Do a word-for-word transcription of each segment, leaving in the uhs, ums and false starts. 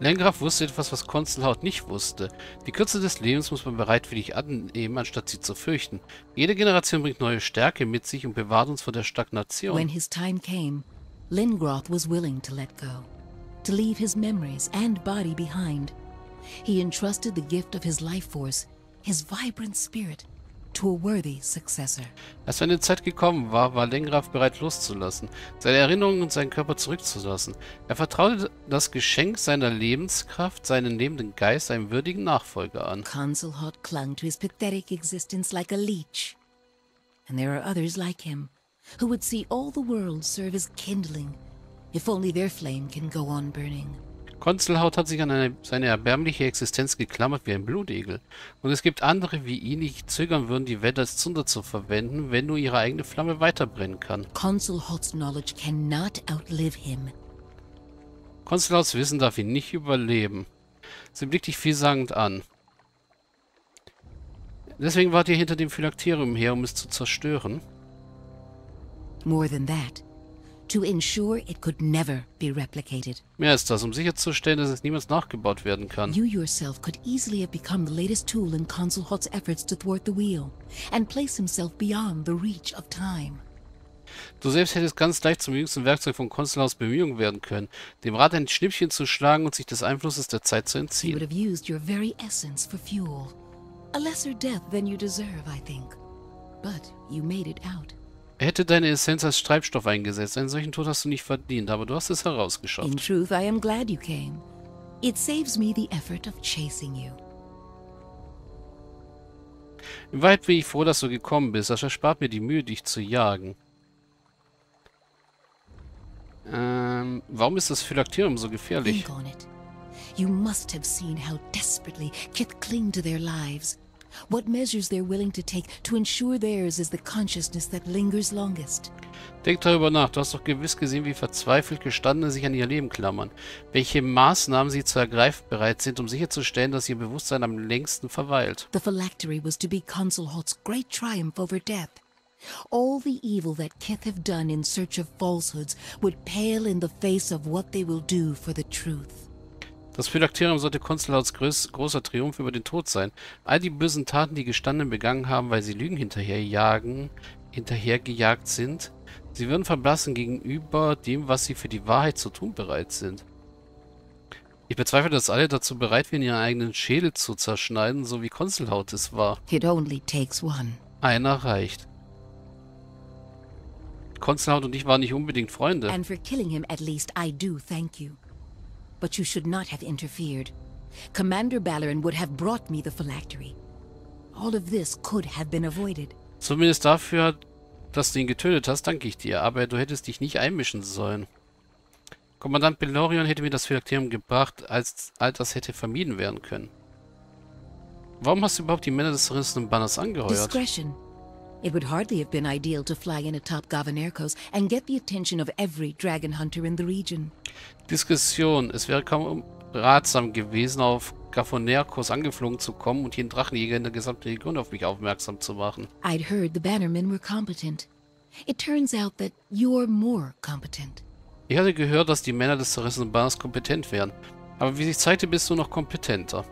Landgraf wusste etwas, was Consulhaut nicht wusste. Die Kürze des Lebens muss man bereitwillig annehmen, anstatt sie zu fürchten. Jede Generation bringt neue Stärke mit sich und bewahrt uns vor der Stagnation. When his time came, Lingroth was willing to let go, to leave his memories and body behind. He entrusted the gift of his life force, his vibrant spirit, to a worthy successor. Als seine Zeit gekommen war, war Landgraf bereit loszulassen, seine Erinnerungen und seinen Körper zurückzulassen. Er vertraute das Geschenk seiner Lebenskraft, seinen lebenden Geist, einem würdigen Nachfolger an. Consulhaut clung to his pathetic existence like a leech. And there are others like him, who would see all the world serve as kindling, if only their flame can go on burning. Consulhaut hat sich an eine, seine erbärmliche Existenz geklammert wie ein Blutegel. Und es gibt andere wie ihn, die nicht zögern würden, die Welt als Zunder zu verwenden, wenn nur ihre eigene Flamme weiterbrennen kann. Consulhaut's knowledge cannot outlive him. Consulhauts Wissen darf ihn nicht überleben. Sie blickt dich vielsagend an. Deswegen wart ihr hinter dem Phylakterium her, um es zu zerstören. More than that, to ensure it could never be replicated. Mehr ist das, um sicherzustellen, dass es niemals nachgebaut werden kann. You yourself could easily have become the latest tool in Consulhaut's efforts to thwart the wheel and place himself beyond the reach of time. Du selbst hättest ganz leicht zum jüngsten Werkzeug von Consulhauts Bemühungen werden können, dem Rad ein Schnippchen zu schlagen und sich des Einflusses der Zeit zu You would entziehen. have used your very essence for fuel. A lesser death than you deserve, I think. But you made it out. Er hätte deine Essenz als Treibstoff eingesetzt. Einen solchen Tod hast du nicht verdient, aber du hast es In herausgeschafft. truth, I am glad you came. It saves me the effort of chasing you. In Wahrheit bin ich froh, dass du gekommen bist. Das erspart mir die Mühe, dich zu jagen. Ähm, warum ist das Phylakterium so gefährlich? Think on it. You must have seen how desperately Kith cling to their lives. What measures they're willing to take to ensure theirs is the consciousness that lingers longest. Denk darüber nach. Du hast doch gewiss gesehen, wie verzweifelt Gestandene sich an ihr Leben klammern. Welche Maßnahmen sie zu ergreifen bereit sind, um sicherzustellen, dass ihr Bewusstsein am längsten verweilt. The phylactery was to be Consulhaut's great triumph over death. All the evil that Kith have done in search of falsehoods would pale in the face of what they will do for the truth. Das Phylakterium sollte Consulhauts groß, großer Triumph über den Tod sein. All die bösen Taten, die Gestandenen begangen haben, weil sie Lügen hinterherjagen, hinterhergejagt sind, sie würden verblassen gegenüber dem, was sie für die Wahrheit zu tun bereit sind. Ich bezweifle, dass alle dazu bereit wären, ihren eigenen Schädel zu zerschneiden, so wie Consulhaut es war. It only takes one. Einer reicht. Consulhaut und ich waren nicht unbedingt Freunde. And for killing him, at least, I do thank you. But you should not have interfered. Commander Ballerin would have brought me the phylactery. All of this could have been avoided. Zumindest dafür, dass du ihn getötet hast, danke ich dir, aber du hättest dich nicht einmischen sollen. Kommandant Bellorion hätte mir das Phylakterium gebracht, als all das hätte vermieden werden können. Warum hast du überhaupt die Männer des zerrissenen Banners angeheuert? Discretion. It would hardly have been ideal to fly in atop Gavanerkos and get the attention of every dragon hunter in the region. Diskretion. Es wäre kaum ratsam gewesen, auf Gavanerkos angeflogen zu kommen und jeden Drachenjäger in der gesamten Region auf mich aufmerksam zu machen. I'd heard the Bannermen were competent. It turns out that you're more competent. Ich hatte gehört, dass die Männer des zerrissenen Banners kompetent wären. Aber wie sich zeigte, bist du noch kompetenter.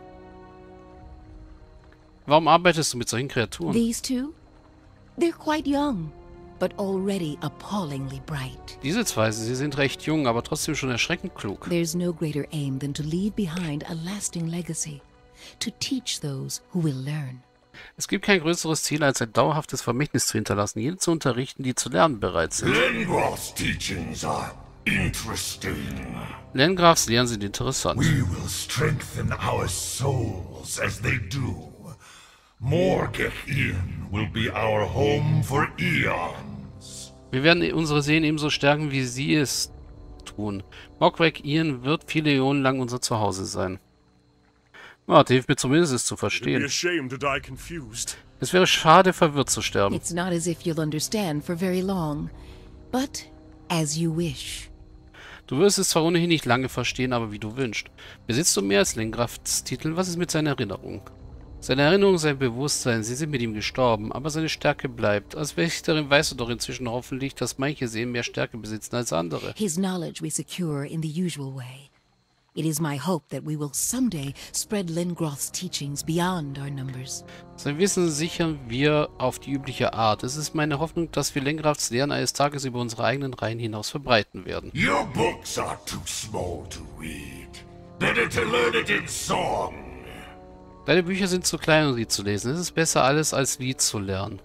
Warum arbeitest du mit solchen Kreaturen? These two? They're quite young, but already appallingly bright. Diese zwei, sie sind recht jung, aber trotzdem schon erschreckend klug. There's no greater aim than to leave behind a lasting legacy, to teach those who will learn. Es gibt kein größeres Ziel, als ein dauerhaftes Vermächtnis zu hinterlassen, jene zu unterrichten, die zu lernen bereit sind. Lengroth's teachings are interesting. Landgrafs Lehren sind interessant. We will strengthen our souls as they do. Morgeth Ian will be our home for eons. Wir werden unsere Seelen ebenso stärken, wie sie es tun. Morgeth Ian wird viele Äonen lang unser Zuhause sein. Warte, hilft mir zumindest, es zu Be verstehen. ashamed to die confused. Es wäre schade, verwirrt zu sterben. It's not as if you'll understand for very long, but as you wish. Du wirst es zwar ohnehin nicht lange verstehen, aber wie du wünschst. Besitzt du mehr als Landgrafs Titel? Was ist mit seiner Erinnerung? Seine Erinnerung, sein Bewusstsein, sie sind mit ihm gestorben, aber seine Stärke bleibt. Als Wächterin weißt du doch inzwischen hoffentlich, dass manche Seelen mehr Stärke besitzen als andere. His knowledge we secure in the usual way. It is my hope that we will someday spread Lingroth's teachings beyond our numbers. Sein Wissen sichern wir auf die übliche Art. Es ist meine Hoffnung, dass wir Lingroths Lehren eines Tages über unsere eigenen Reihen hinaus verbreiten werden. Your books are too small to read. Better to learn it in song. Deine Bücher sind zu klein, um sie zu lesen. Es ist besser, alles als Lied zu lernen.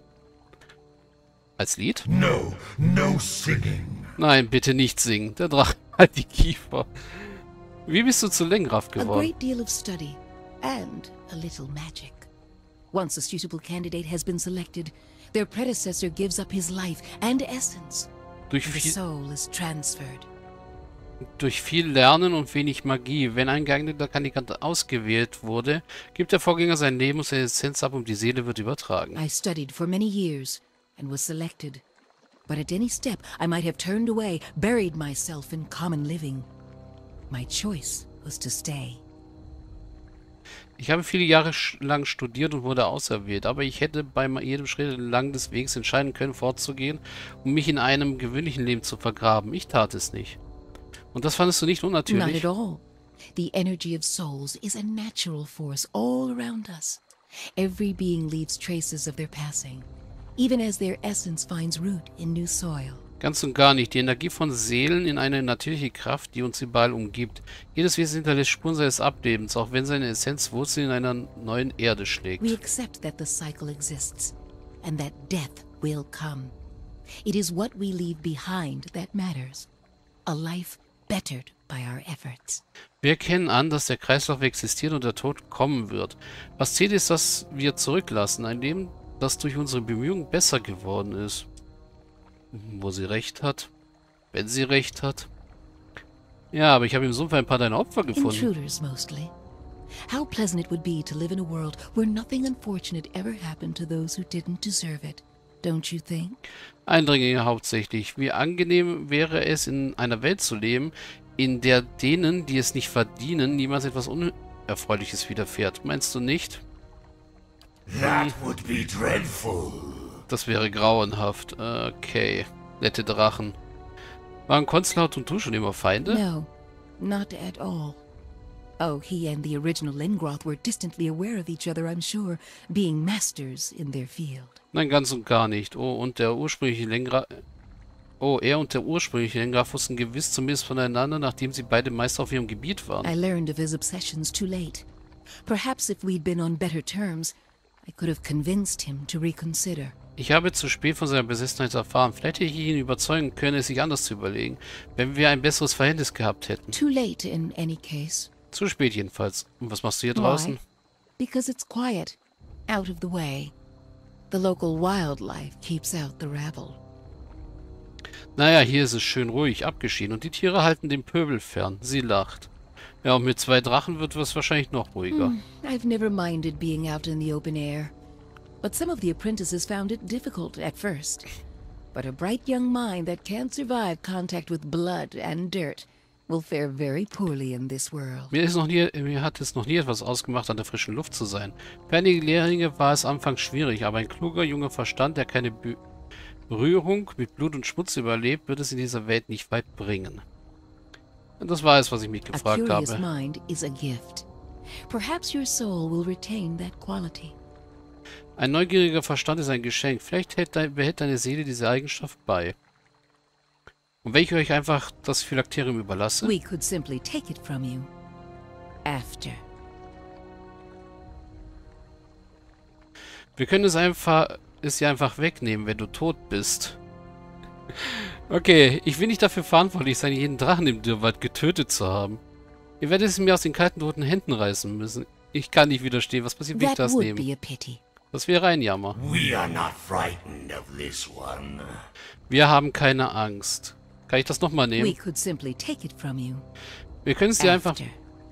Als Lied? No, no singing. Nein, bitte nicht singen. Der Drache hat die Kiefer. Wie bist du zu Lingroth A geworden? great deal of study and a little magic. Once a suitable candidate has been selected, their predecessor gives up his life and essence. Durch The viel, soul is transferred. durch viel Lernen und wenig Magie. Wenn ein geeigneter Kandidat ausgewählt wurde, gibt der Vorgänger sein Leben und seine Essenz ab und die Seele wird übertragen. I studied for many years and was selected. But at any step, I might have turned away, buried myself in common living. My choice was to stay. Ich habe viele Jahre lang studiert und wurde auserwählt, aber ich hätte bei jedem Schritt entlang des Wegs entscheiden können, fortzugehen und mich in einem gewöhnlichen Leben zu vergraben. Ich tat es nicht. Und das fandest du nicht Not unnatürlich? at all. The energy of souls is a natural force all around us. Every being leaves traces of their passing, even as their essence finds root in new soil. Ganz und gar nicht. Die Energie von Seelen in eine natürliche Kraft, die uns überall umgibt. Jedes Wesen hinterlässt Spuren seines Ablebens, auch wenn seine Essenz Wurzeln in einer neuen Erde schlägt. We accept that the cycle exists and that death will come. It is what we leave behind that matters. A life bettered by our efforts. Wir erkennen an, dass der Kreislauf existiert und der Tod kommen wird. Was zählt ist, dass wir zurücklassen, ein Leben, das durch unsere Bemühungen besser geworden ist. Wo sie recht hat. Wenn sie recht hat. Ja, aber ich habe im Sumpf ein paar deiner Opfer gefunden. Intruders mostly. How pleasant it would be to live in a world where nothing unfortunate ever happened to those who didn't deserve it. Don't you think? Eindringlinge hauptsächlich. Wie angenehm wäre es, in einer Welt zu leben, in der denen, die es nicht verdienen, niemals etwas Unerfreuliches widerfährt. Meinst du nicht? That would be dreadful. Das wäre grauenhaft. Okay. Nette Drachen. Waren Conslaut und du schon immer Feinde? No, not at all. Oh, he and the original Lingroth were distantly aware of each other, I'm sure, being masters in their field. Nein, ganz und gar nicht. Oh, und der ursprüngliche Lengrad... Oh, er und der ursprüngliche Lengrad wussten gewiss zumindest voneinander, nachdem sie beide Meister auf ihrem Gebiet waren. I learned of his obsessions too late. Perhaps if we'd been on better terms, I could have convinced him to reconsider. Ich habe zu spät von seiner Besessenheit erfahren. Vielleicht hätte ich ihn überzeugen können, es sich anders zu überlegen, wenn wir ein besseres Verhältnis gehabt hätten. Too late in any case. Zu spät jedenfalls. Und was machst du hier draußen? Why? Because it's quiet, out of the way. The local wildlife keeps out the rabble. Naja, hier ist es schön ruhig, abgeschieden. Und die Tiere halten den Pöbel fern. Sie lacht. Ja, und mit zwei Drachen wird es wahrscheinlich noch ruhiger. Hmm, I've never minded being out in the open air. But some of the apprentices found it difficult at first. But a bright young mind that can't survive contact with blood and dirt will fare very poorly in this world. Mir, ist noch nie, mir hat es noch nie etwas ausgemacht, an der frischen Luft zu sein. Für einige Lehrlinge war es anfangs schwierig, aber ein kluger, junger Verstand, der keine Berührung mit Blut und Schmutz überlebt, wird es in dieser Welt nicht weit bringen. Und das war es, was ich mich A gefragt curious habe. mind is a gift. Perhaps your soul will retain that quality. Ein neugieriger Verstand ist ein Geschenk. Vielleicht hält dein, behält deine Seele diese Eigenschaft bei. Und wenn ich euch einfach das Phylakterium überlasse... We could simply take it from you. After. Wir können es einfach, es dir einfach wegnehmen, wenn du tot bist. Okay, ich will nicht dafür verantwortlich sein, jeden Drachen im Dürrwald getötet zu haben. Ihr werdet es mir aus den kalten, toten Händen reißen müssen. Ich kann nicht widerstehen. Was passiert, wenn ich That das would nehme? be a pity. Das wäre ein Jammer. We are not frightened of this one. Wir haben keine Angst. Kann ich das nochmal We nehmen? could simply take it from you. Wir können es dir einfach... After.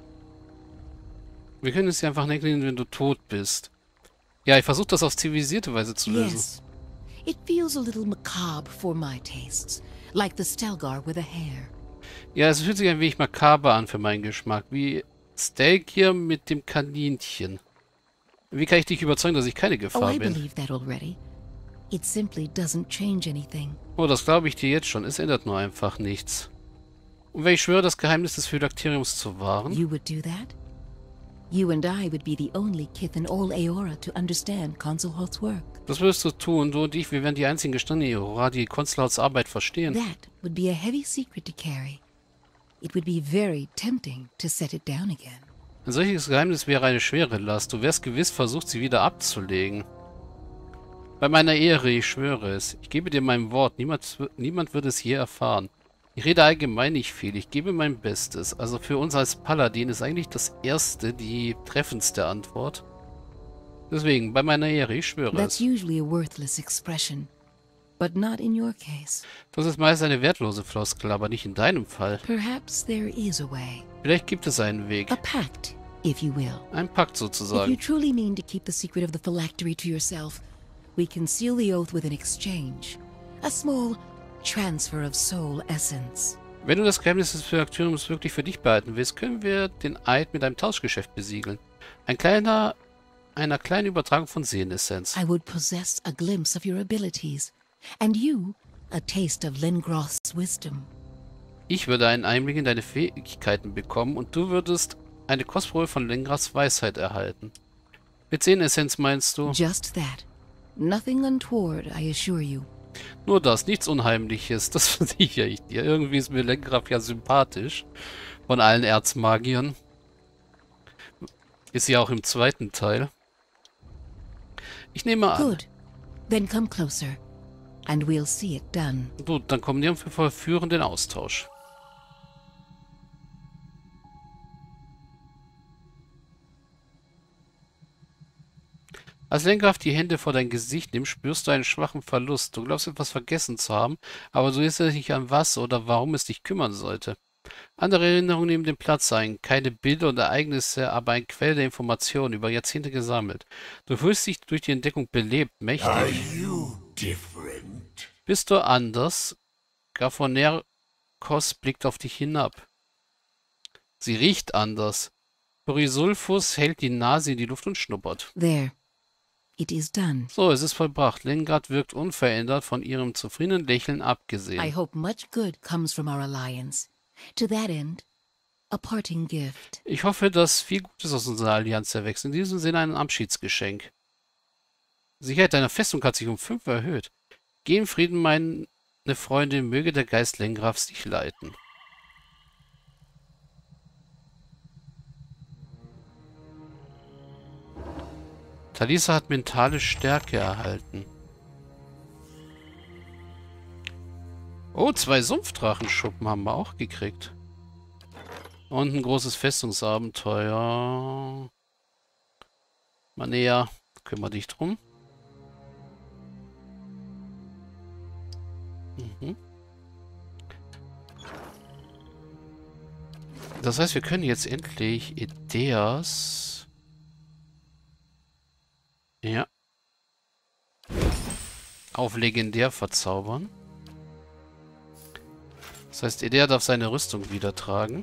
Wir können es dir einfach wegnehmen, wenn du tot bist. Ja, ich versuche das auf zivilisierte Weise zu lösen. Yes. It feels a little macabre for my tastes. Like the Stelgar with a hair. Ja, es fühlt sich ein wenig makaber an für meinen Geschmack. Wie Steak hier mit dem Kaninchen. Wie kann ich dich überzeugen, dass ich keine Oh, Gefahr I bin? believe that already. It simply doesn't change anything. Oh, das glaube ich dir jetzt schon. Es ändert nur einfach nichts. Und wenn ich schwöre, das Geheimnis des Phylakteriums zu wahren? You would do that? You and I would be the only kith in all Aeora to understand Consulholt's work. Das wirst du tun. Du und ich, wir werden die einzigen Gestandenen in Aeora, die Consulholt's Arbeit verstehen. That would be a heavy secret to carry. It would be very tempting to set it down again. Ein solches Geheimnis wäre eine schwere Last. Du wärst gewiss versucht, sie wieder abzulegen. Bei meiner Ehre, ich schwöre es. Ich gebe dir mein Wort. Niemand, niemand wird es je erfahren. Ich rede allgemein nicht viel. Ich gebe mein Bestes. Also für uns als Paladin ist eigentlich das erste die treffendste Antwort. Deswegen, bei meiner Ehre, ich schwöre That's es. usually a worthless expression, but not in your case. Das ist meist eine wertlose Floskel, aber nicht in deinem Fall. Perhaps there is a way. Vielleicht gibt es einen Weg. A pact, if you will. Ein Pakt If you sozusagen. truly mean to keep the secret of the phylactery to yourself, we can seal the oath with an exchange. A small transfer of soul essence. Wenn du das Geheimnis des Phylakteriums wirklich für dich behalten willst, können wir den Eid mit einem Tauschgeschäft besiegeln. Ein kleiner, einer kleinen Übertragung von Seelenessenz. I would possess a glimpse of your abilities, and you a taste of Lingroth's wisdom. Ich würde einen Einblick in deine Fähigkeiten bekommen und du würdest eine Kostprobe von Lengraths Weisheit erhalten. Mit Seelenessenz meinst du? Just that. Nothing untoward, I assure you. Nur das, nichts Unheimliches, das versichere ich dir. Irgendwie ist mir Lengrath ja sympathisch. Von allen Erzmagiern. Ist ja auch im zweiten Teil. Ich nehme an. Good. Then come closer, and we'll see it done. Gut, dann kommen wir und wir vollführen den Austausch. Als Lengrath die Hände vor dein Gesicht nimmt, spürst du einen schwachen Verlust. Du glaubst etwas vergessen zu haben, aber du weißt nicht an was oder warum es dich kümmern sollte. Andere Erinnerungen nehmen den Platz ein, keine Bilder und Ereignisse, aber ein Quell der Informationen, über Jahrzehnte gesammelt. Du fühlst dich durch die Entdeckung belebt, mächtig. Are you different? Bist du anders? Gaffonerkos blickt auf dich hinab. Sie riecht anders. Porisulfus hält die Nase in die Luft und schnuppert. There. It is done. So, es ist vollbracht. Lengrath wirkt unverändert, von ihrem zufriedenen Lächeln I abgesehen. hope much good comes from our alliance. To that end, a parting gift. Ich hoffe, dass viel Gutes aus unserer Allianz erwächst. In diesem Sinne ein Abschiedsgeschenk. Die Sicherheit deiner Festung hat sich um fünf erhöht. Geh in Frieden, meine Freundin, möge der Geist Lengraths dich leiten. Talisa hat mentale Stärke erhalten. Oh, zwei Sumpfdrachenschuppen haben wir auch gekriegt. Und ein großes Festungsabenteuer. Mal näher. Kümmere dich drum. Mhm. Das heißt, wir können jetzt endlich Edeas... Ja. Auf legendär verzaubern. Das heißt, Edea darf seine Rüstung wieder tragen.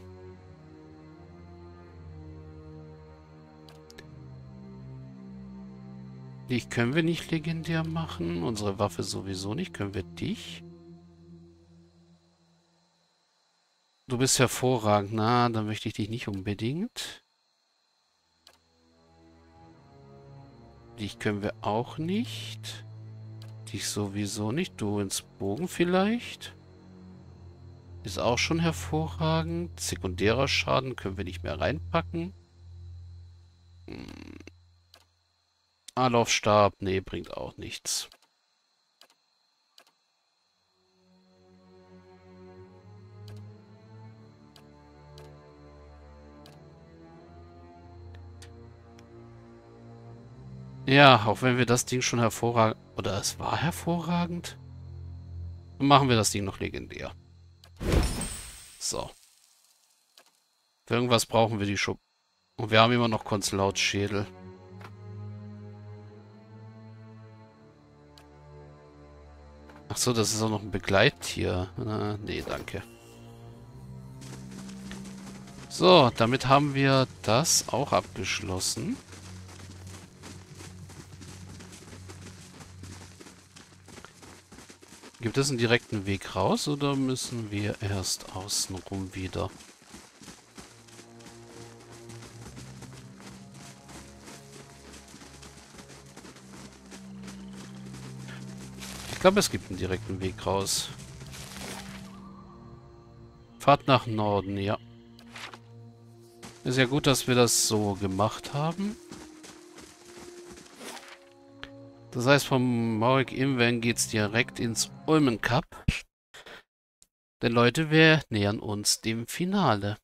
Dich können wir nicht legendär machen. Unsere Waffe sowieso nicht. Können wir dich? Du bist hervorragend. Na, dann möchte ich dich nicht unbedingt. Dich können wir auch nicht. Dich sowieso nicht. Du ins Bogen vielleicht. Ist auch schon hervorragend. Sekundärer Schaden können wir nicht mehr reinpacken. Hm. Anlaufstab. Nee, bringt auch nichts. Ja, auch wenn wir das Ding schon hervorragend... Oder es war hervorragend. Dann machen wir das Ding noch legendär. So. Für irgendwas brauchen wir die Schub. Und wir haben immer noch Konzlautschädel. Ach so, das ist auch noch ein Begleittier. Na, nee, danke. So, damit haben wir das auch abgeschlossen. Gibt es einen direkten Weg raus oder müssen wir erst außenrum wieder? Ich glaube, es gibt einen direkten Weg raus. Fahrt nach Norden, ja. Ist ja gut, dass wir das so gemacht haben. Das heißt, vom Maurik Imwen geht es direkt ins Ulmen Cup. Denn Leute, wir nähern uns dem Finale.